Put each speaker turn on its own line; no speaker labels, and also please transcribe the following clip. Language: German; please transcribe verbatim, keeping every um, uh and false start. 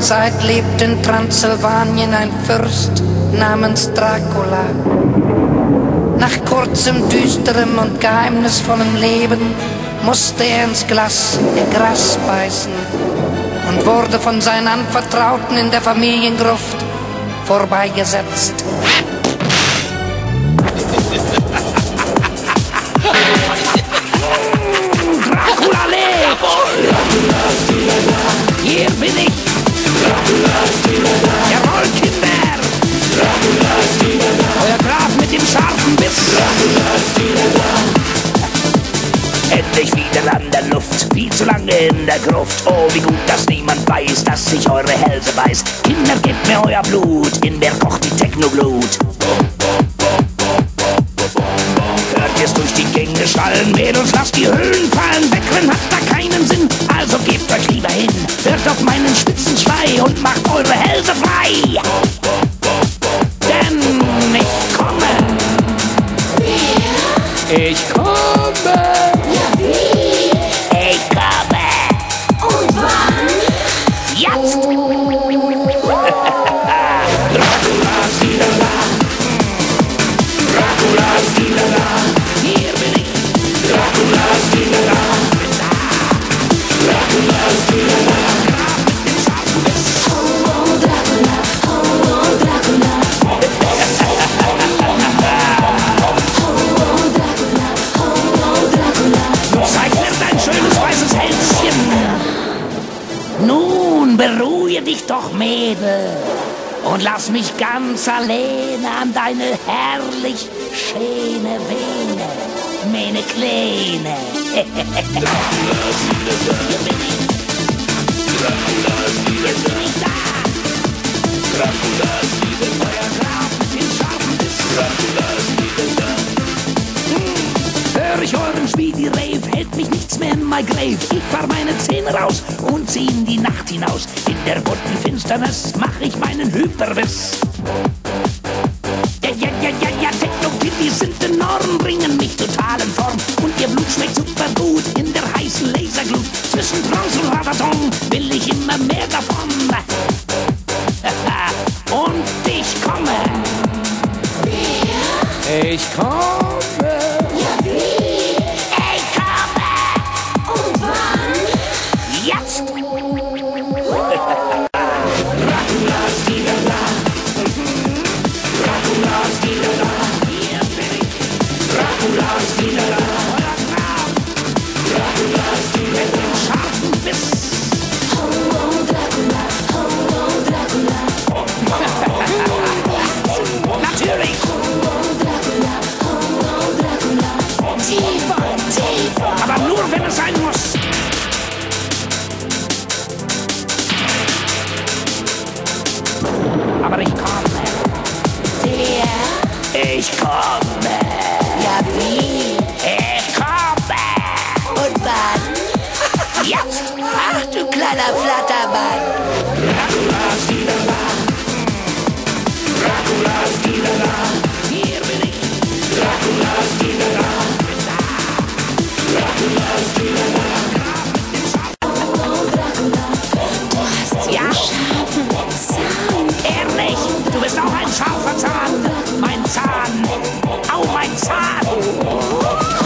Zeit lebt in Transsilvanien ein Fürst namens Dracula. Nach kurzem, düsterem und geheimnisvollem Leben musste er ins Glas, äh, Gras beißen und wurde von seinen Anvertrauten in der Familiengruft vorbeigesetzt. Dracula lebt! Hier bin ich! Jawohl, Kinder! Euer Graf mit dem scharfen Biss! Endlich wieder an der Luft, viel zu lange in der Gruft. Oh, wie gut, dass niemand weiß, dass ich eure Hälse beiß. Kinder, gebt mir euer Blut, in mir kocht die Technoglut. Hört ihr's durch die Gänge schallen, Mädels, lasst die Hüllen fallen. Wegrennen hat da keinen Sinn, also gebt euch lieber hin. Hört auf meinen spitzen Schrei und macht eure Hälse frei. Denn ich komme. Ich komme.
Ja, wie?
Ich komme.
Und wann?
Jetzt.
Dracula ist wieder da. Dracula ist wieder da.
Hier bin ich.
Dracula ist wieder da. Dracula ist wieder da.
Oh, oh, Dracula, oh, oh, Dracula. Oh, oh, Dracula, oh, oh, Dracula.
Zeig mir dein schönes weißes Hälschen. Nun beruhige dich doch, Mädel, und lass mich ganz alleine an deine herrlich schöne Vene, meine Kleine.
Dracula ist wieder da.
Hier bin ich,
Dracula ist wieder
jetzt bin ich da.
da. Dracula ist wieder da.
Euer Graf mit dem scharfen Biss.
Dracula ist wieder da.
Hör ich euren Speedy Rave, hält mich nichts mehr in my grave. Ich fahr meine Zähne raus und zieh in die Nacht hinaus. In der bunten Finsternis mach ich meinen Hyperbiss. Ja, ja, ja, ja, ja, Techno-Kitty sind enorm, bringen mich total in Form. Und ihr Blut schmeckt super gut in der heißen Laserglut. Zwischen Bronze und Radaton will ich immer mehr davon. Und ich komme. Ich komme.
Ja, wie?
Ich komme.
Und wann?
Jetzt.
Dracula ist wieder da. Dracula ist wieder da.
Hier bin ich.
Dracula ist wieder da.
Euer Graf
Dracula ist wieder
mit dem scharfen Biss.
Oh, oh, Dracula, oh, oh, Dracula.
Natürlich.
Oh, Dracula, oh, oh, Dracula. Tiefer, tiefer.
Aber nur, wenn es sein muss. Aber ich komme.
Der?
Ich komme.
Ja, wie?
Ich komme.
Und wann?
Jetzt.
Ach, du kleiner Flattermann.
Dracula ist wieder da. Dracula ist wieder da.
Hier bin ich.
Dracula ist wieder da. Dracula ist wieder da.
Oh, Dracula, du hast so
Ja.
scharfen Zahn.
Ehrlich, du bist auch ein scharfer Zahn. Mein Zahn. Au, mein Zahn.